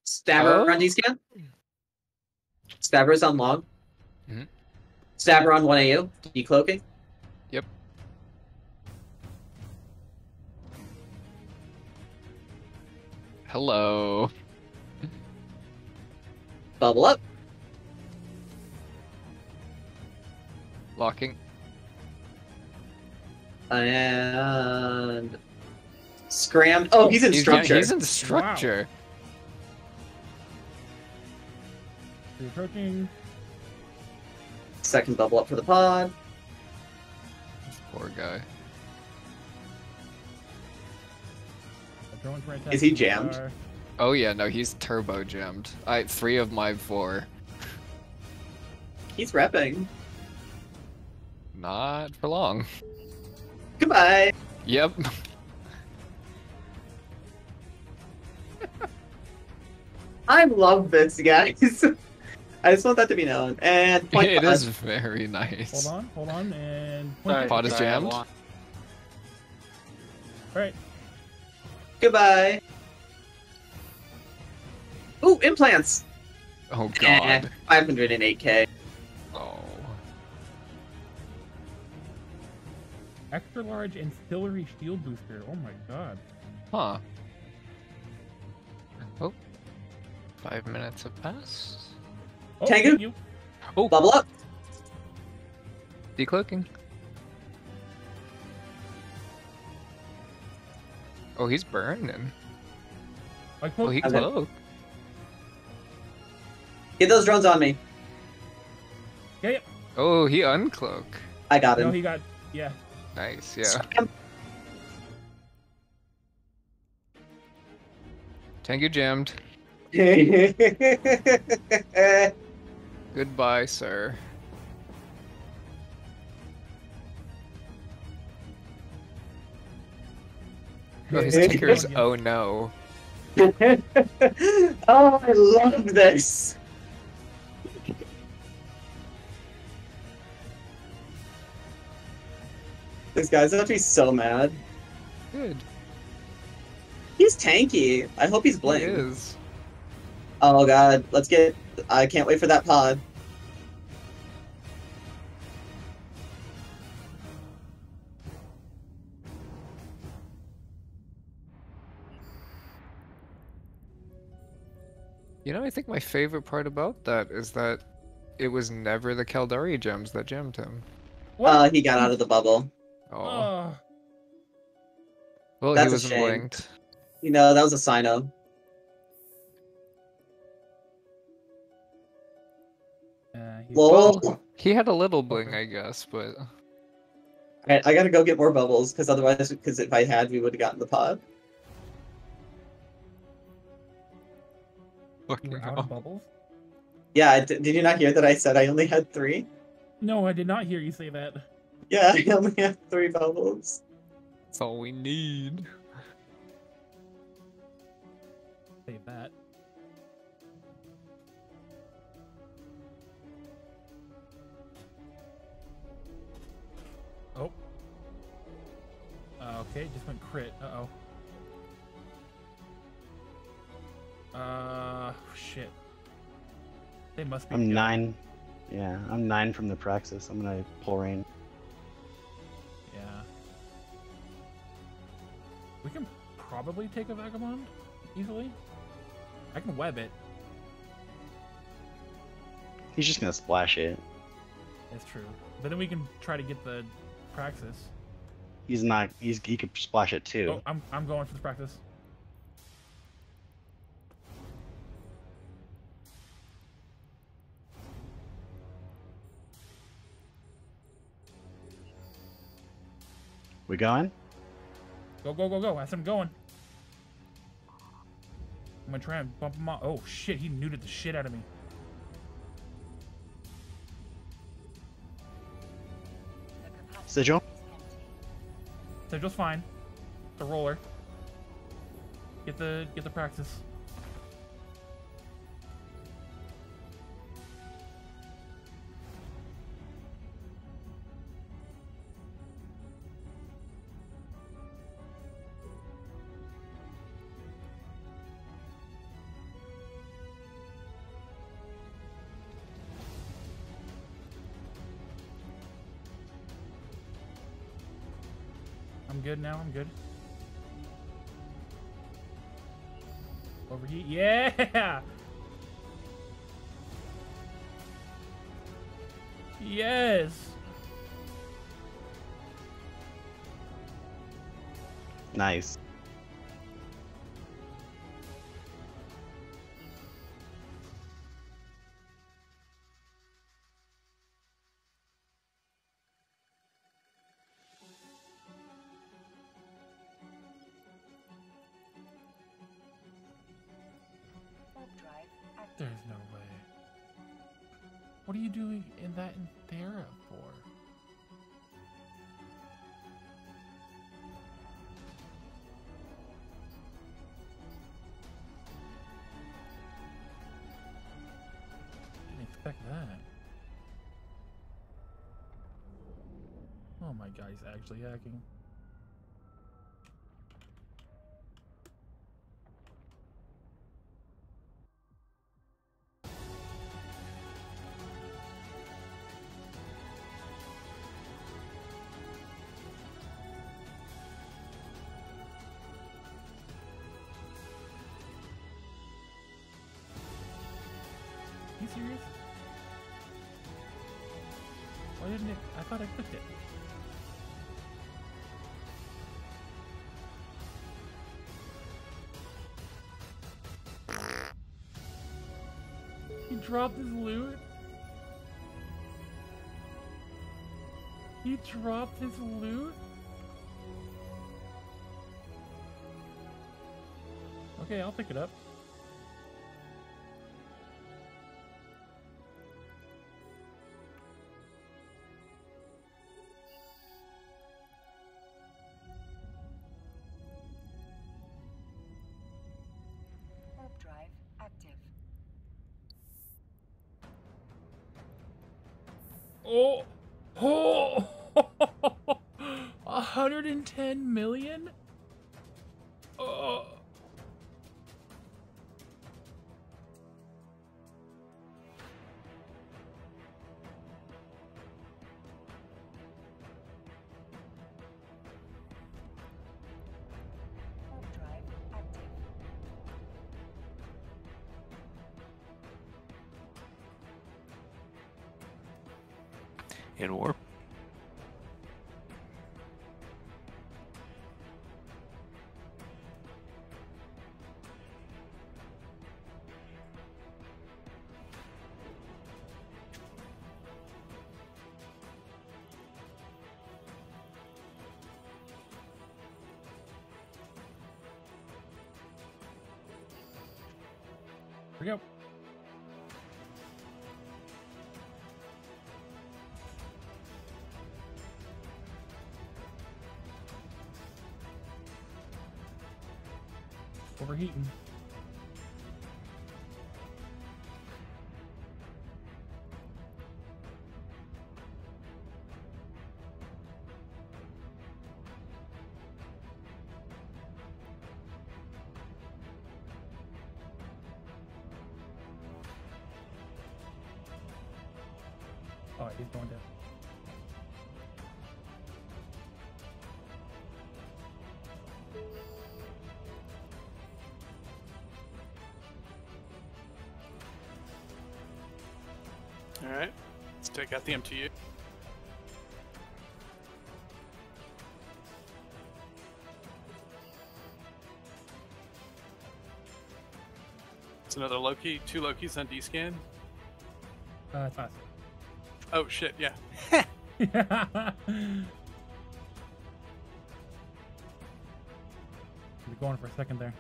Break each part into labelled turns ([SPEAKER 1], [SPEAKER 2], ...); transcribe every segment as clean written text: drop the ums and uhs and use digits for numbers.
[SPEAKER 1] Stabber on
[SPEAKER 2] Oh?
[SPEAKER 1] D-scan. Stabber's on long.
[SPEAKER 2] Mhm.
[SPEAKER 1] Stabber on 1 AU. Decloaking.
[SPEAKER 2] Yep. Hello.
[SPEAKER 1] Bubble up.
[SPEAKER 2] Locking.
[SPEAKER 1] And scram. Oh, he's in
[SPEAKER 2] He's
[SPEAKER 1] structure.
[SPEAKER 2] he's in structure.
[SPEAKER 3] Wow. Approaching.
[SPEAKER 1] Second bubble up for the pod.
[SPEAKER 2] Poor guy.
[SPEAKER 1] Is he jammed?
[SPEAKER 2] Oh yeah, no, he's turbo jammed. 3 of my 4.
[SPEAKER 1] He's repping.
[SPEAKER 2] Not for long.
[SPEAKER 1] Goodbye.
[SPEAKER 2] Yep.
[SPEAKER 1] I love this, guys. I just want that to be known. And point
[SPEAKER 2] It
[SPEAKER 1] pod.
[SPEAKER 2] is very nice.
[SPEAKER 3] Hold on, and
[SPEAKER 4] Sorry,
[SPEAKER 2] Pod is
[SPEAKER 4] sorry, I
[SPEAKER 2] jammed.
[SPEAKER 4] want-
[SPEAKER 3] Alright.
[SPEAKER 1] Goodbye. Ooh, implants.
[SPEAKER 2] Oh god.
[SPEAKER 1] 508k.
[SPEAKER 2] Oh.
[SPEAKER 3] Extra large ancillary shield booster. Oh my god.
[SPEAKER 2] Huh. Oh. 5 minutes have passed.
[SPEAKER 3] Oh,
[SPEAKER 1] Tengu?
[SPEAKER 3] thank you.
[SPEAKER 2] Oh,
[SPEAKER 1] Bubble up.
[SPEAKER 2] decloaking. Oh, he's burning.
[SPEAKER 3] Like,
[SPEAKER 2] Oh, he
[SPEAKER 1] Okay.
[SPEAKER 2] cloaked.
[SPEAKER 1] Get those drones on me.
[SPEAKER 3] yeah.
[SPEAKER 2] Oh, he uncloak.
[SPEAKER 1] I got
[SPEAKER 3] No,
[SPEAKER 1] him.
[SPEAKER 3] he got. Yeah.
[SPEAKER 2] Nice, yeah.
[SPEAKER 1] Scram.
[SPEAKER 2] Tengu jammed. Goodbye, sir. Oh, his ticker's oh no.
[SPEAKER 1] Oh, I love this. This guy's gonna be so mad.
[SPEAKER 2] Good.
[SPEAKER 1] He's tanky. I hope he's
[SPEAKER 2] He
[SPEAKER 1] bling.
[SPEAKER 2] is.
[SPEAKER 1] Oh god, let's get. I can't wait for that pod.
[SPEAKER 2] You know, I think my favorite part about that is that it was never the Caldari gems that jammed him.
[SPEAKER 1] He got out of the bubble.
[SPEAKER 2] Oh.
[SPEAKER 3] Oh.
[SPEAKER 2] Well,
[SPEAKER 1] That's
[SPEAKER 2] he
[SPEAKER 1] a
[SPEAKER 2] wasn't
[SPEAKER 1] shame.
[SPEAKER 2] blinked.
[SPEAKER 1] You know, that was a sign of.
[SPEAKER 3] He's-
[SPEAKER 1] Lol.
[SPEAKER 2] He had a little bling, I guess, but
[SPEAKER 1] Alright, I gotta go get more bubbles, because otherwise, because if I had, we would have gotten the pod.
[SPEAKER 3] You
[SPEAKER 2] fucking
[SPEAKER 3] were out
[SPEAKER 2] hell.
[SPEAKER 3] of bubbles?
[SPEAKER 1] Yeah, did you not hear that I said I only had 3?
[SPEAKER 3] No, I did not hear you say that.
[SPEAKER 1] Yeah, I only have 3 bubbles.
[SPEAKER 2] That's all we need.
[SPEAKER 3] Say that. Oh. Okay, just went crit. Uh-oh. Shit. They must be
[SPEAKER 5] I'm
[SPEAKER 3] good.
[SPEAKER 5] 9. Yeah, I'm 9 from the Praxis. I'm gonna pull rain.
[SPEAKER 3] Yeah. We can probably take a Vagabond easily. I can web it.
[SPEAKER 5] He's just gonna splash it.
[SPEAKER 3] That's true. But then we can try to get the Praxis.
[SPEAKER 5] He's not. He could splash it too.
[SPEAKER 3] Oh, I'm going for the Praxis.
[SPEAKER 5] We going?
[SPEAKER 3] Go, go, go, go. That's him going. I'm gonna try and bump him off. Oh, shit. He neutered the shit out of me.
[SPEAKER 5] Sigil?
[SPEAKER 3] Sigil's fine. The roller. Get the Praxis. I'm good now. I'm good. Overheat. Yeah. Yes.
[SPEAKER 5] Nice.
[SPEAKER 3] There's no way. What are you doing in that in Thera for? Didn't expect that. Oh my god, he's actually hacking. Are you serious? Why didn't it? I thought I clicked it. He dropped his loot. He dropped his loot? Okay, I'll pick it up.
[SPEAKER 4] Warp drive active.
[SPEAKER 3] Oh! Oh! 110 million? Oh!
[SPEAKER 4] Warp drive active.
[SPEAKER 6] In warp.
[SPEAKER 3] Here we go. Overheating. Oh, he's going down.
[SPEAKER 7] Alright, let's take out the MTU. It's another Loki, 2 Lokis on D-scan.
[SPEAKER 3] It's us.
[SPEAKER 7] Oh shit, yeah.
[SPEAKER 3] We're going for a second there.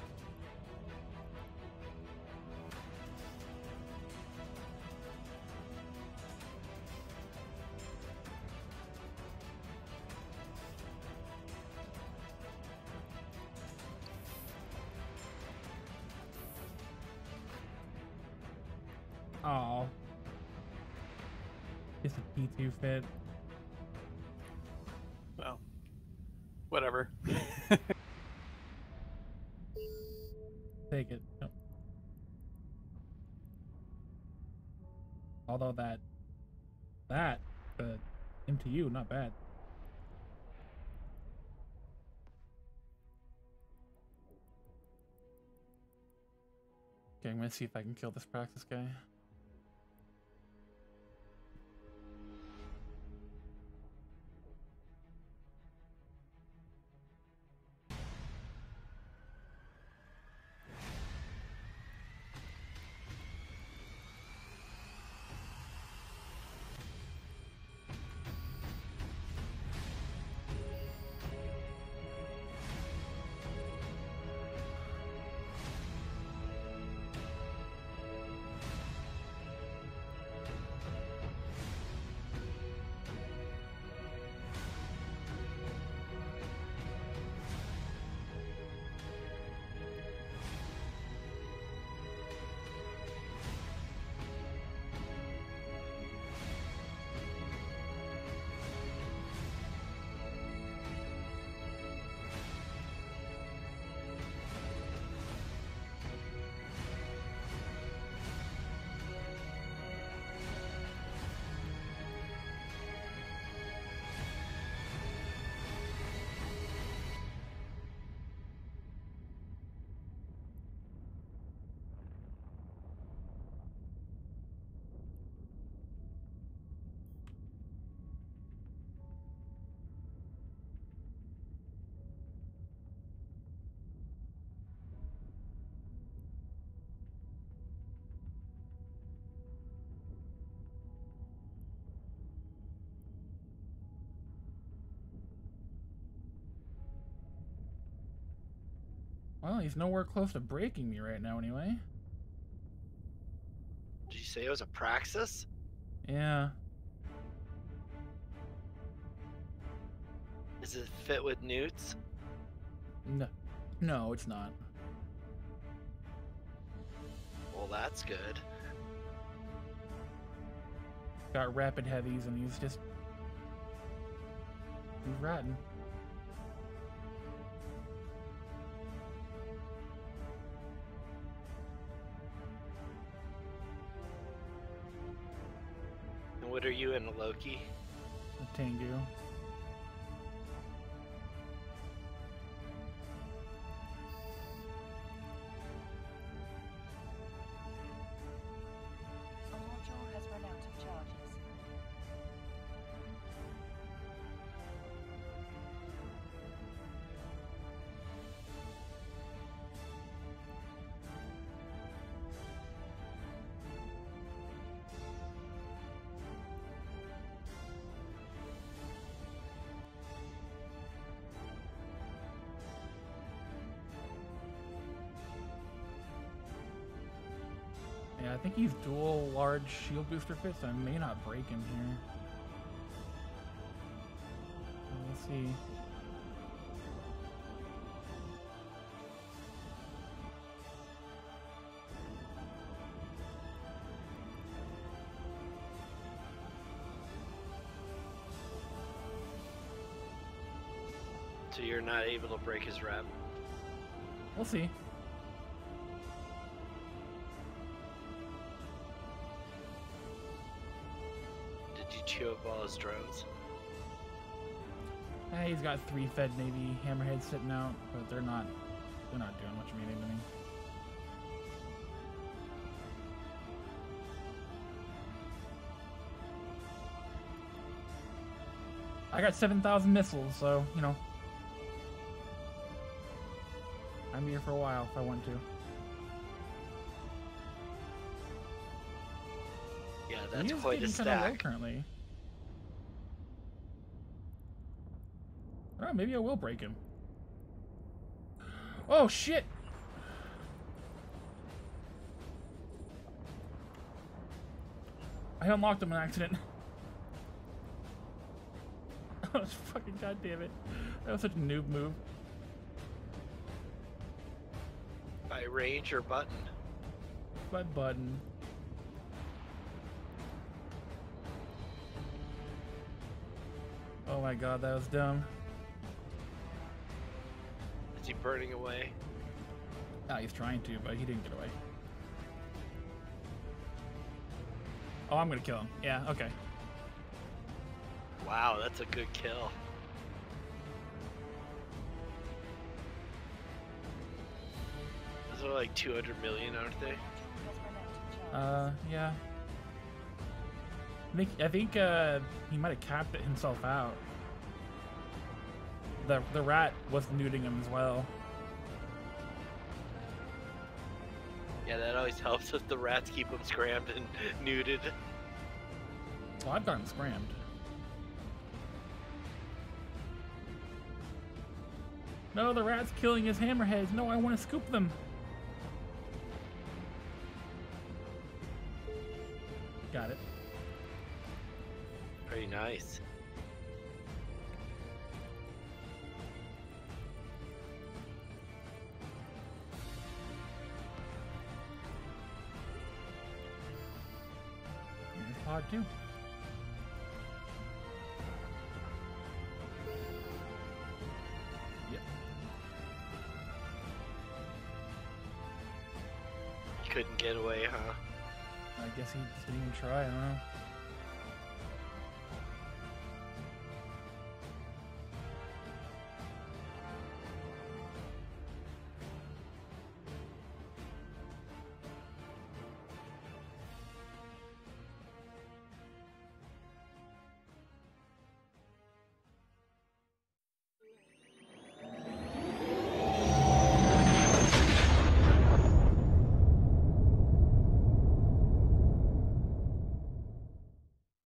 [SPEAKER 3] Oh. Just a P2 fit.
[SPEAKER 7] Well, whatever.
[SPEAKER 3] Take it. Yep. Although the MTU, not bad. I'm gonna see if I can kill this Praxis guy. Well, he's nowhere close to breaking me right now anyway.
[SPEAKER 6] Did you say it was a Praxis?
[SPEAKER 3] Yeah.
[SPEAKER 6] Does it fit with Newts?
[SPEAKER 3] No. No, it's not.
[SPEAKER 6] Well, that's good.
[SPEAKER 3] Got rapid heavies and he's ratting.
[SPEAKER 6] And what are you in, Loki?
[SPEAKER 3] The Tengu.
[SPEAKER 4] A module has run out of charges.
[SPEAKER 3] Yeah, I think he's dual large shield booster fit, so I may not break him here. Let's see.
[SPEAKER 6] So you're not able to break his rep?
[SPEAKER 3] We'll see.
[SPEAKER 6] Did you chew up all his drones?
[SPEAKER 3] He's got 3 fed Navy hammerheads sitting out, but they're not doing much of anything to me. I got 7,000 missiles, so, you know. I'm here for a while if I want to.
[SPEAKER 6] Yeah,
[SPEAKER 3] He
[SPEAKER 6] that's
[SPEAKER 3] is
[SPEAKER 6] quite a
[SPEAKER 3] getting kinda low
[SPEAKER 6] stack.
[SPEAKER 3] currently. Alright, maybe I will break him. Oh shit! I unlocked him on accident. Oh, fucking goddamn it. That was such a noob move.
[SPEAKER 6] By range or button?
[SPEAKER 3] My button. Oh my god, that was dumb.
[SPEAKER 6] Is he burning away?
[SPEAKER 3] Ah, he's trying to, but he didn't get away. Oh, I'm gonna kill him. Yeah, okay.
[SPEAKER 6] Wow, that's a good kill. Those are like 200 million, aren't they?
[SPEAKER 3] Yeah. I think he might have capped it himself out. The rat was nuding him as well.
[SPEAKER 6] Yeah, that always helps if the rats keep them scrammed and nuded.
[SPEAKER 3] Well, I've gotten scrammed. No, the rat's killing his hammerheads. No, I want to scoop them. Got it.
[SPEAKER 6] Very nice.
[SPEAKER 3] Here's pod 2. Yep.
[SPEAKER 6] Couldn't get away, huh?
[SPEAKER 3] I guess he just didn't even try. I don't know.